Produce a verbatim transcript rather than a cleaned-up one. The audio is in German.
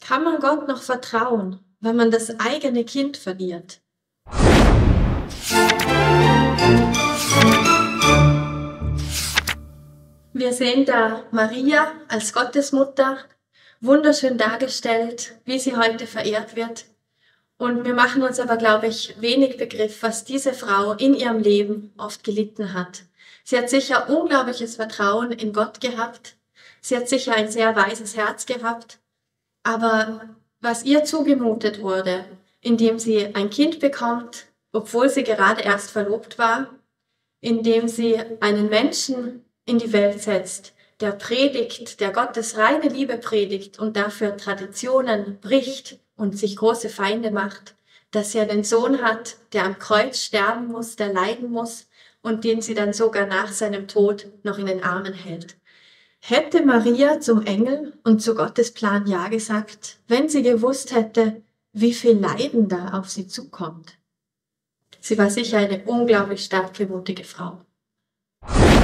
Kann man Gott noch vertrauen, wenn man das eigene Kind verliert? Wir sehen da Maria als Gottesmutter, wunderschön dargestellt, wie sie heute verehrt wird. Und wir machen uns aber, glaube ich, wenig Begriff, was diese Frau in ihrem Leben oft gelitten hat. Sie hat sicher unglaubliches Vertrauen in Gott gehabt. Sie hat sicher ein sehr weises Herz gehabt. Aber was ihr zugemutet wurde, indem sie ein Kind bekommt, obwohl sie gerade erst verlobt war, indem sie einen Menschen in die Welt setzt, der predigt, der Gottes reine Liebe predigt und dafür Traditionen bricht und sich große Feinde macht, dass sie einen Sohn hat, der am Kreuz sterben muss, der leiden muss und den sie dann sogar nach seinem Tod noch in den Armen hält. Hätte Maria zum Engel und zu Gottes Plan Ja gesagt, wenn sie gewusst hätte, wie viel Leiden da auf sie zukommt? Sie war sicher eine unglaublich starke, mutige Frau.